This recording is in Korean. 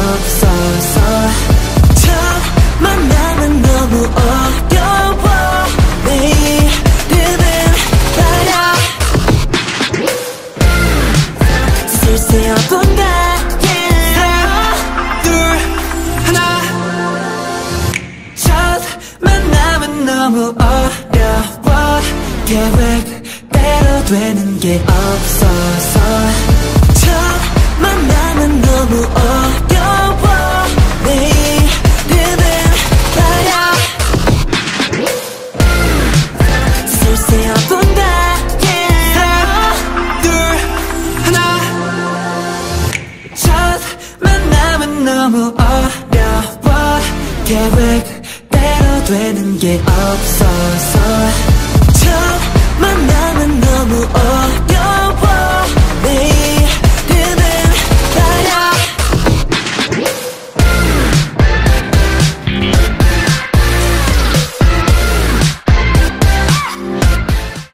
없어서 첫 만남은 너무 어려워 내일은 말야 쓸쓸해본다 하나 둘 하나 첫 만남은 너무 어려워 계획대로 되는 게 없어서 첫 만남은 너무 어려워 내일은 말야 쓸쓸해본다 하나 둘 하나 첫 만남은 너무 어려워 계획대로 되는 게 없어서 첫 만남은 너무 어려워